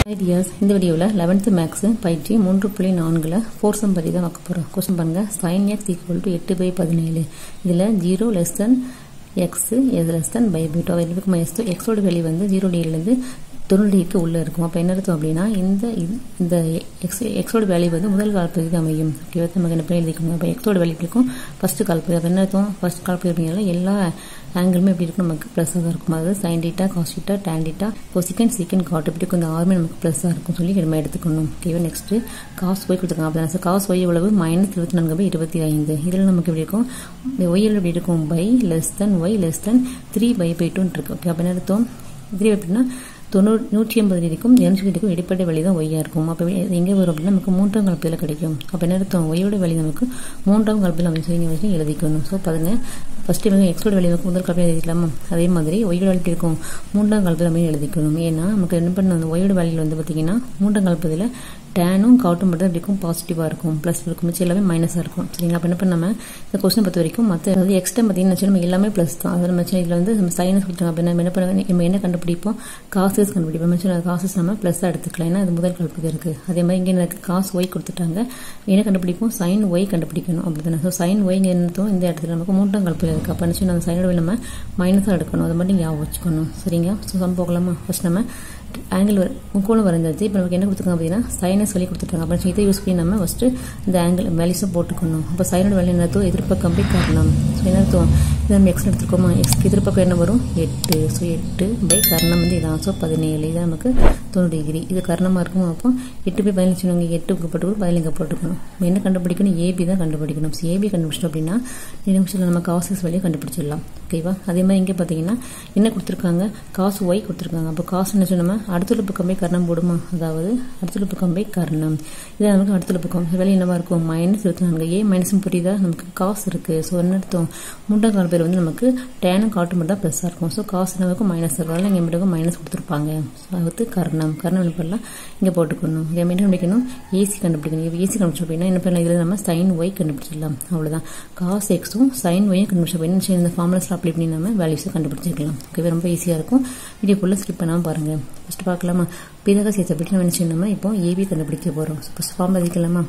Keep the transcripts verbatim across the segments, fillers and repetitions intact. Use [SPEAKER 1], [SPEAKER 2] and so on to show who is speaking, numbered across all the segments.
[SPEAKER 1] Ideas இந்த வீடியோவில் eleventh maths பயிற்சி மூன்று புள்ளி நான்கில் ஃபோர் சம் பற்றி தான் பார்க்க போகிறோம். கொஸ்டின் பாருங்கள். சைன் எக்ஸ் ஈக்குவல் டு எட்டு பை பதினேழு. இதில் zero less than x is less than pi by two அவர் இருக்கும். எக்ஸ் எக்ஸோட வெளி வந்து ஜீரோ டிகிரிலேருந்து தொண்ணூறு டிகிரிக்கு உள்ளே இருக்கும். அப்போ என்ன அர்த்தம் அப்படின்னா இந்த இந்த எக்ஸ் எக்ஸோட வேல்யூ வந்து முதல் கால்பகுதிக்கு அமையும். ஓகேவா, நமக்கு என்ன பண்ணி எழுதிக்கணும். அப்போ எக்ஸோட வேல்யூ இருக்கும் ஃபஸ்ட்டு கால்பகுதி. அப்போ என்ன அர்த்தம், ஃபஸ்ட் கால்பகுதி அப்படின்னால எல்லா ஆங்கிளுமே எப்படி இருக்கும், நமக்கு ப்ளஸ்ஸாக தான் இருக்கும். அதாவது sine theta, cos theta, tan theta, cosecant, secant, cot இப்படி கொஞ்சம் ஆறுமே நமக்கு ப்ளஸ்ஸாக இருக்கும் சொல்லி நம்ம எடுத்துக்கணும். ஓகேவா, நெக்ஸ்ட்டு காஸ் ஒய் கொடுத்துருக்காங்க. அப்போ சார் காஸ் ஒய் எவ்வளவு, மைனஸ் இருபத்தி நான்கு பை இருபத்தி ஐந்து. இதில் நமக்கு எப்படி இருக்கும், ஒய்யில் எப்படி இருக்கும், pi less than y less than three pi by டூன்னு இருக்கு. ஓகே, அப்போ என்ன அர்த்தம், த்ரீ அப்படின்னா தொண்ணூறு நூற்றி ஐம்பது டிகிரிக்கும் இரநூற்றி டிகிரிக்கும் இடைப்பட்ட வழி தான் ஒய்யா இருக்கும். அப்போ எங்கே வரும் அப்படின்னா நமக்கு மூன்றாம் கலப்பையில் கிடைக்கும். அப்போ என்ன அர்த்தம், ஒய்யோட வழி நமக்கு மூன்றாம் கலப்பையில் அமைச்சு இங்கே வச்சு எழுதிக்கணும். ஸோ பாருங்க, ஃபஸ்ட்டு இவங்க எக்ஸோட வழி நமக்கு முதல் கலப்பையில் எழுதிக்கலாமா, அதே மாதிரி ஒய்யோட வழி இருக்கும் மூன்றாம் கலப்பையில் அமைச்சு எழுதிக்கணும். ஏன்னா நமக்கு என்ன பண்ண அந்த ஒய்யோட வழியில் வந்து பார்த்தீங்கன்னா மூன்றாம் கலப்பதில் டேனும் காட்டும் மட்டும் எப்படி இருக்கும், பாசிட்டிவாக இருக்கும், ப்ளஸ் இருக்கும், மிச்சம் எல்லாமே மைனஸாக இருக்கும். சரிங்களா, அப்போ என்ன பண்ணாமல் இந்த கொஸ்டின் பொறுத்த வரைக்கும் மற்ற அதாவது எக்ஸ்ட்ரா பார்த்தீங்கன்னா நம்ம எல்லாமே ப்ளஸ் தான். அதில் நம்ம இதில் வந்து நம்ம சைனஸ் கொடுத்தாங்க. அப்போ நம்ம என்ன பண்ண நம்ம என்ன கண்டுபிடிப்போம், காசஸ் கண்டுபிடிப்போம். மிச்சம் காசஸ் நம்ம ப்ளஸ்ஸாக எடுத்துக்கலாம், ஏன்னா அது முதல் கலப்பது இருக்குது. அதே மாதிரி இங்கே எனக்கு காசு ஒய் கொடுத்துட்டாங்க, என்ன கண்டுபிடிப்போம், சைன் ஒய் கண்டுபிடிக்கணும். அப்படி தானே. ஸோ சைன் ஒய் என்னத்தோம் இந்த இடத்துல நமக்கு மூன்றாம் கலப்பையில் இருக்குது. அப்போ நினச்சி அந்த சைனோட நம்ம மைனஸாக எடுக்கணும். அதை மட்டும் ஞாபகம் வச்சுக்கணும். சரிங்க, ஸோ சம் போகலாமா. ஃபஸ்ட் நம்ம ஆங்கிள் முக்கோணம் வரைஞ்சாச்சு. இப்போ நமக்கு என்ன கொடுத்துருக்காங்க அப்படின்னா சைனஸ் வழி கொடுத்துருக்காங்க. அப்புறம் இதை யூஸ் பண்ணி நம்ம ஃபஸ்ட்டு இந்த ஆங்கிள் வேல்யூஸை போட்டுக்கணும். அப்போ சைனோட வேல்யூ என்னத்தோ எதிர்ப்பக்கம் பை கர்ணம். ஸோ என்ன அர்த்தம், இதை நம்ம எக்ஸ் எடுத்துருக்கோமா, எக்ஸ்க்கு எதிர்ப்பக்கம் என்ன வரும், எட்டு. ஸோ எட்டு பை கர்ணம் வந்து இதான். ஸோ பதினேழு. இது நமக்கு தொண்ணூறு டிகிரி. இது கர்ணமாக இருக்கும். அப்போ எட்டு பை பதினஞ்சு சொன்னாங்க, எட்டு போட்டுக்கணும், பதினஞ்சு போட்டுக்கணும். என்ன கண்டுபிடிக்கணும், ஏபி தான் கண்டுபிடிக்கணும். ஸோ ஏபி கண்டுபிடிச்சிட்டோம் அப்படின்னா நிமிஷத்தில் நம்ம காசஸ் வழியை கண்டுபிடிச்சிடலாம். ஓகேவா, அதே மாதிரி இங்கே பார்த்தீங்கன்னா என்ன கொடுத்துருக்காங்க, காசு ஒய் கொடுத்துருக்காங்க. அப்போ காசு என்ன சொன்னோம், அடுத்துள்ள பக்கம் பை கர்ணம் போடுமா, அதாவது அடுத்துள்ள பக்கம் பை கர்ணம். இதான் நமக்கு அடுத்துள்ள பக்கம் வேலை என்னவா இருக்கும், மைனஸ் இருபத்தி நான்கு. ஏ மைனஸ் புரியுதா, நமக்கு காசு இருக்கு. ஸோ என்ன அர்த்தம், மூன்றாம் கால் பேர் வந்து நமக்கு டேனும் காட்டும் மட்டும் தான் ப்ளஸ்ஸாக இருக்கும். ஸோ காசு நமக்கு மைனஸ் இருக்கிறதால இங்கே மட்டும் மைனஸ் கொடுத்துருப்பாங்க. ஸோ அடுத்து கர்ணம் கர்ணம் என்ன பண்ணலாம், இங்கே போட்டுக்கணும். இதே மாதிரி கண்டுபிடிக்கணும், ஏசி கண்டுபிடிக்கணும். இப்போ ஏசி கண்டுபிடிச்சோம் அப்படின்னா என்ன பண்ணலாம், இதில் நம்ம சைன் ஒய் கண்டுபிடிச்சிடலாம். அவ்வளோதான். காஸ் எக்ஸும் சைன் ஒய்யும் கண்டுபிடிச்சோம் அப்படின்னா இந்த ஃபார்முலாஸ் அப்ளை பண்ணி நம்ம வேல்யூஸை கண்டுபிடிச்சிருக்கலாம். ஓகே, ரொம்ப ஈஸியாக இருக்கும். வீடியோக்குள்ளே ஸ்கிப் பண்ணாமல் பாருங்கள். ஃபஸ்ட்டு பார்க்கலாமா, பிதாக சேர்த்து அப்படி நம்ம என்ன நம்ம இப்போ ஏபி கண்டுபிடிக்க போகிறோம். ஃபஸ்ட் ஃபார்ம் பதிக்கலாமா,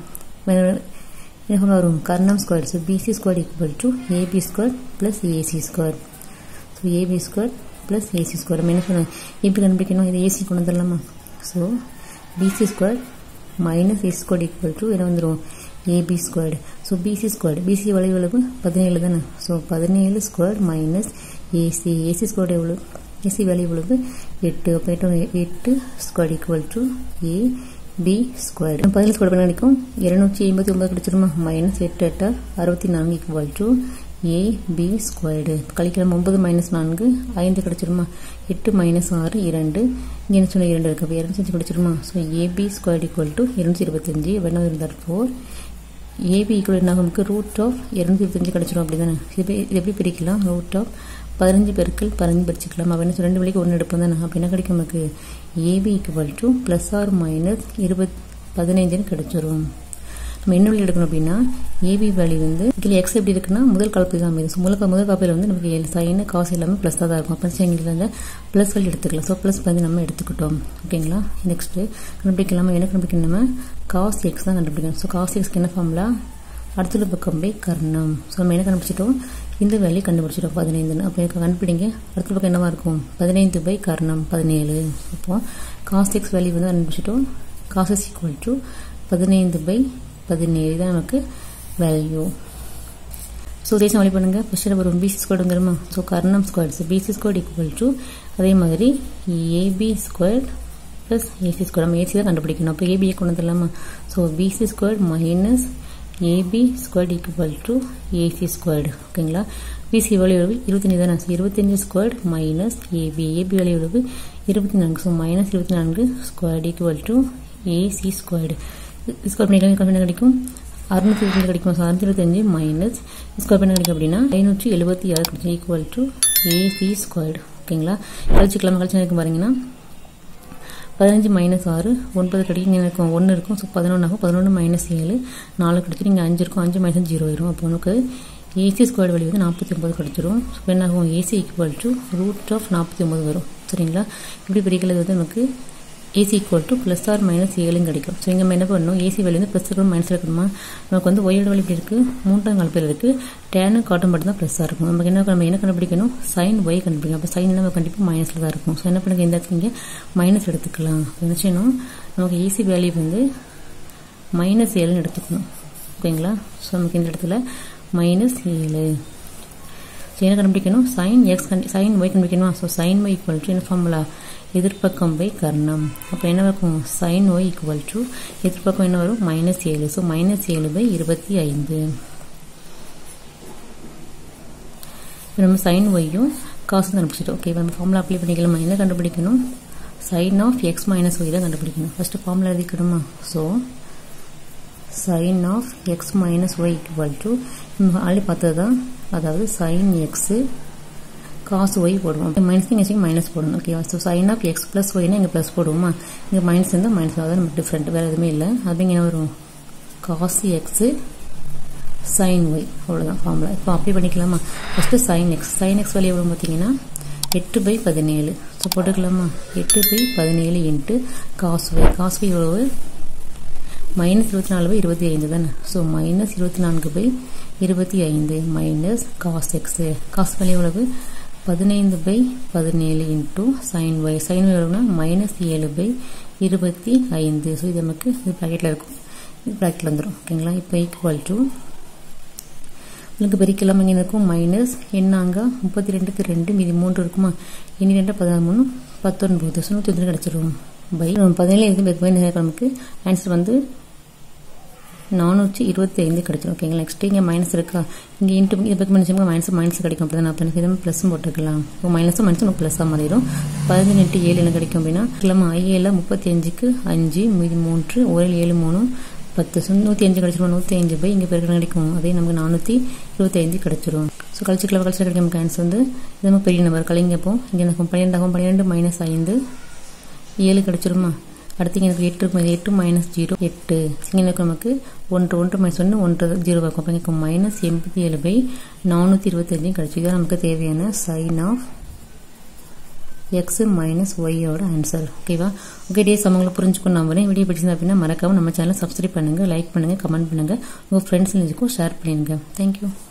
[SPEAKER 1] என்ன ஃபார்ம் வரும், கர்ணம் square. So BC square equal to AB square plus AC square. So AB square plus AC square. நம்ம என்ன சொன்னோம், எப்படி கண்டுபிடிக்கணும், இது ஏசி கொண்டு வந்துடலாமா. So BC square minus AC square equal to என்ன வந்துடும், AB squared. So BC squared, BC வளைவு எவ்வளவு பதினேழு தானே. ஸோ பதினேழு square minus AC, AC squared எவ்வளவு, ஏசி வேல்யூ எவ்வளவு எட்டு. அப்போ எட்டு square equal to A B square. பதினேழு ஸ்கொயர் பண்ண கிடைக்கும் இருநூற்றி ஐம்பத்தி ஒன்பது கிடைச்சிருமா, மைனஸ் எட்டு எட்டு அறுபத்தி நான்கு equal to A B squared. கழிக்கலாம், ஒன்பது மைனஸ் நான்கு ஐந்து கிடைச்சிருமா, எட்டு மைனஸ் ஆறு இரண்டு, இங்கே என்ன சொன்னால் இரண்டு இருக்கு. அப்போ இரநூத்தி கிடைச்சிருமா. So AB square equal to இருநூற்றி இருபத்தஞ்சு வேணும் இருந்தார் ஃபோர். ஏபி ஈக்குவல் என்ன நமக்கு ரூட் ஆஃப் இருநூத்தி இருபத்தஞ்சு கிடைச்சிரும். அப்படி தானே. இது எப்படி பிரிக்கலாம், ரூட் ஆஃப் பதினஞ்சு பெருக்கள் பதினஞ்சு பிரிச்சுக்கலாம். அப்போ என்ன ரெண்டு வழிக்கு ஒன்று எடுப்போம் தானே. அப்போ என்ன கிடைக்கும் நமக்கு, AB equal to plus or minus இருபத் பதினைஞ்சுன்னு கிடைச்சிரும். நம்ம என்ன வழி எடுக்கணும் அப்படின்னா, ஏபி வேல்யூ வந்து இதில் எக்ஸ் எப்படி இருக்குன்னா முதல் கலப்பை தான் அமைது. முதல் முதல் காப்பியில் வந்து நமக்கு சைனு காசு எல்லாமே ப்ளஸ் தான் இருக்கும். அப்போ இதில் வந்து ப்ளஸ் வேல்யூ எடுத்துக்கலாம். ஸோ ப்ளஸ் வந்து நம்ம எடுத்துக்கிட்டோம். ஓகேங்களா, நெக்ஸ்ட்டு கண்டுபிடிக்கலாமா, என்ன கண்டுபிடிக்கணும், நம்ம காஸ் எக்ஸ் தான் கண்டுபிடிக்கணும். ஸோ காஸ் எக்ஸ்க்கு என்ன ஃபார்முலா, அடுத்துள்ள பக்கம் பை கர்ணம். ஸோ நம்ம என்ன கண்டுபிடிச்சிட்டோம், இந்த வேல்யூ கண்டுபிடிச்சிட்டோம் பதினைந்துன்னு. அப்போ எனக்கு கண்டுபிடிங்க, அடுத்த பக்கம் என்னவா இருக்கும், பதினைந்து பை கர்ணம் பதினேழு. அப்போ காஸ் எக்ஸ் வேல்யூ வந்து கண்டுபிடிச்சிட்டோம், காசஸ் ஈக்குவல் டு பதினைந்து பை பதினேழு தான் நமக்கு வேல்யூ. ஸோ இதே சமாளி பண்ணுங்க. ஃபஸ்ட்டு வரும் பிசி ஸ்கொயர் வந்துருமா. ஸோ கர்ணம் square, so BC square equal to அதே மாதிரி AB square plus AC square. நம்ம ஏசி தான் கண்டுபிடிக்கணும். அப்போ ஏபியை கொண்டு வந்துடலாமா. So BC square minus AB square equal to AC squared. ஓகேங்களா, பிசி வேல்யூ எவ்வளவு இருபத்தஞ்சு தானே. ஸோ இருபத்தஞ்சு square minus AB, AB value எவ்வளவு இருபத்தி நான்கு. ஸோ மைனஸ் இருபத்தி நான்கு square equal to AC squared. Square பண்ணிக்கலாம், என்ன கிடைக்கும், அறுநூத்தி இருபத்தஞ்சு கிடைக்கும். ஸோ அறுநூத்தி இருபத்தஞ்சு மைனஸ் ஸ்கொயர் பண்ண கிடைக்கும் அப்படின்னா ஐநூற்றி எழுபத்தி ஆறு கிடைக்கும் ஈக்குவல் டு ஏசி ஸ்கொயர்டு. ஓகேங்களா, கழிச்சுக்கலாம். கழிச்சு இருக்கும் பாருங்கன்னா பதினஞ்சு மைனஸ் ஆறு ஒன்பது கிடைக்கும், இங்கே இருக்கும் ஒன்று இருக்கும். ஸோ பதினொன்று ஆகும். பதினொன்று மைனஸ் ஏழு நாலு கிடைச்சிடும். இங்கே அஞ்சு இருக்கும், அஞ்சு மைனஸ் ஜீரோ ஆயிரும். அப்போ நமக்கு ஏசி ஸ்கொயர் வேல்யூ வந்து நாற்பத்தி ஒன்பது கிடைச்சிரும். ஸோ என்ன ஆகும், AC equal to root of நாற்பத்தி ஒன்பது வரும். சரிங்களா, இப்படி பிரிக்கிறது வந்து நமக்கு AC equal to plus or minus ஏழுன்னு கிடைக்கும். ஸோ இங்கே நம்ம என்ன பண்ணணும், ஏசி வேல்யூ வந்து ப்ளஸ் இருக்கணும் மைனஸ் இருக்கணுமா. நமக்கு வந்து ஒயோட வேல்யூ இப்படி இருக்குது, மூன்றாம் கால் பேர் இருக்குது, டேனு காட்டும் மட்டும் தான் ப்ளஸ்ஸாக இருக்கும். நமக்கு என்ன நம்ம என்ன கண்டுபிடிக்கணும், சைன் ஒய் கண்டுபிடிக்கணும். அப்போ சைன் நம்ம கண்டிப்பாக மைனஸில் தான் இருக்கும். ஸோ என்ன பண்ணுங்க, இந்த இடத்துல இங்கே மைனஸ் எடுத்துக்கலாம். என்ன செய்யணும், நமக்கு ஏசி வேல்யூ வந்து மைனஸ் ஏழுன்னு எடுத்துக்கணும். ஓகேங்களா. ஸோ நமக்கு இந்த இடத்துல மைனஸ் ஏழு. ஸோ என்ன கண்டுபிடிக்கணும், சைன் எக்ஸ் கண்டி சைன் ஒய் கண்டுபிடிக்கணுமா. So sine y equal to என்ன ஃபார்முலா, எதிர்பக்கம் பை கர்ணம். அப்போ என்ன இருக்கும், சைன் ஒய் ஈக்குவல் டு எதிர்பக்கம் என்ன வரும், மைனஸ் ஏழு. ஸோ மைனஸ் ஏழு பை இருபத்தி ஐந்து. இப்போ நம்ம சைன் ஒய்யும் காசும் கண்டுபிடிச்சிட்டோம். ஓகே, நம்ம ஃபார்முலா அப்ளை பண்ணிக்கலாமா. என்ன கண்டுபிடிக்கணும், sine of x minus y தான் கண்டுபிடிக்கணும். ஃபர்ஸ்ட் ஃபார்முலா எழுதிக்கணுமா. So sine of x minus y equal to நம்ம ஆல்ரெடி பார்த்தது தான், அதாவது சைன் எக்ஸு காசு ஒய் போடுவோம். மைனஸ் இங்கே மைனஸ் போடணும். ஓகேவா. So sine of x plus ஒய்னா இங்கே ப்ளஸ் போடுவோமா, இங்கே மைனஸ் இருந்தால் மைனஸ் அதான் நமக்கு டிஃப்ரெண்ட், வேறு எதுவுமே இல்லை. அது இங்கே வரும் காசு எக்ஸு சைன் ஒய், அவ்வளோதான் ஃபார்முலா. இப்போ அப்ளை பண்ணிக்கலாமா. First sine x sine x value எவ்வளோ பார்த்தீங்கன்னா எட்டு பை பதினேழு. ஸோ போட்டுக்கலாமா, எட்டு பை பதினேழு இன்ட்டு காசு ஒய். காசு ஒய் எவ்வளவு, மைனஸ் இருபத்தி நாலு பை இருபத்தி ஐந்து தானே. ஸோ மைனஸ் இருபத்தி நான்கு பை இருபத்தி ஐந்து minus cos x. Cos value எவ்வளவு, பதினைந்து பை பதினேழு into sine y. Sine y எவ்வளோனா மைனஸ் ஏழு பை இருபத்தி ஐந்து. ஸோ இது நமக்கு இது ப்ராக்கெட்டில் இருக்கும், இது ப்ராக்கெட்டில் வந்துடும். ஓகேங்களா. இப்போ ஈக்குவல் டு உங்களுக்கு பெருக்கலாம் இங்கே இருக்கும் மைனஸ் என்னாங்க முப்பத்தி ரெண்டுக்கு ரெண்டு மீதி மூன்று இருக்குமா, இனி ரெண்டு பதிமூணு பத்தொன்பது. ஸோ நூற்றி ஒன்று கிடச்சிரும் பை பதினேழு எதுவும் நமக்கு ஆன்சர் வந்து நானூற்றி இருபத்தி ஐந்து கிடைச்சிடும். ஓகேங்களா. நெக்ஸ்ட் இங்கே மைனஸ் இருக்கா, இங்கே இன்ட்டு இது பக்கம் பண்ணிச்சோம்னா மைனஸ் மைனஸ் கிடைக்கும். அப்படி தான் நான் பண்ணி இது ப்ளஸும் போட்டுக்கலாம். இப்போ மைனஸும் மைனஸும் நமக்கு ப்ளஸ்ஸாக மாறிடும். பதினஞ்சு இன்ட்டு ஏழு என்ன கிடைக்கும் அப்படின்னா, கிழமை ஐஏல முப்பத்தி அஞ்சுக்கு அஞ்சு மீதி மூன்று ஒரு ஏழு மூணு பத்து. ஸோ நூற்றி அஞ்சு கிடச்சிரும். நூற்றி அஞ்சு பை இங்கே பெருக்கிற கிடைக்கும், அதே நமக்கு நானூற்றி இருபத்தி ஐந்து கிடைச்சிரும். ஸோ கழிச்சுக்கலாம் கழிச்சு கிடைக்கும் நமக்கு ஆன்சர் வந்து இது நம்ம பெரிய நம்பர் கலைங்கப்போ இங்கே எனக்கு பன்னிரெண்டாகும், பன்னிரெண்டு மைனஸ் ஐந்து ஏழு கிடைச்சிருமா. அடுத்து எனக்கு எட்டு இருக்கும், எட்டு மைனஸ் ஜீரோ எட்டு. இங்கே நமக்கு ஒன்று ஒன்று மைனஸ் ஒன்று ஒன்று ஜீரோ இருக்கும். அப்போ எனக்கு மைனஸ் எண்பத்தி ஏழு பை நானூற்றி இருபத்தஞ்சு கிடச்சி. இதான் நமக்கு தேவையான சைன் ஆஃப் எக்ஸ் மைனஸ் ஒய்யோட ஆன்சர். ஓகேவா. ஓகே டே சமங்களை புரிஞ்சுக்கணும். நம்புறேன். வீடியோ பிடிச்சிருந்தா அப்படின்னா மறக்காம நம்ம சேனலை சப்ஸ்கிரைப் பண்ணுங்கள், லைக் பண்ணுங்கள், கமெண்ட் பண்ணுங்கள், உங்கள் ஃப்ரெண்ட்ஸ் ஷேர் பண்ணுங்க. தேங்க்யூ.